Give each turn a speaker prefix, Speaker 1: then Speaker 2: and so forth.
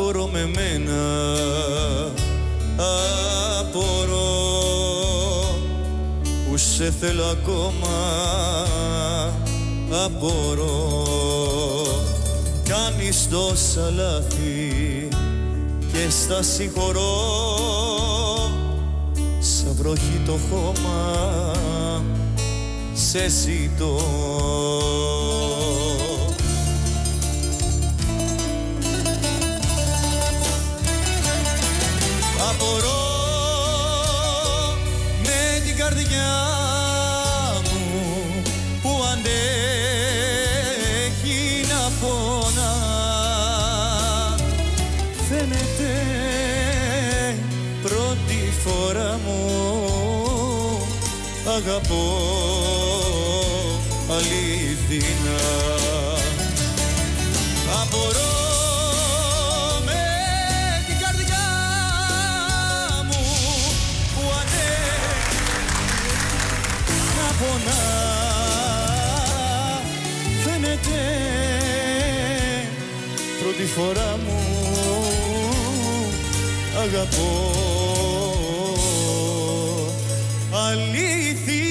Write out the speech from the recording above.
Speaker 1: απορώ με μένα, απορώ που σε θέλω ακόμα, απορώ. Κάνεις τόσα λάθη και στα συγχωρώ, σαν βροχή το χώμα σε ζητώ. Απορώ με την καρδιά μου που αντέχει να πονά. Φαίνεται πρώτη φορά μου αγαπώ αληθινά. Απορώ φαίνεται πρώτη φορά μου αγαπώ αλήθεια.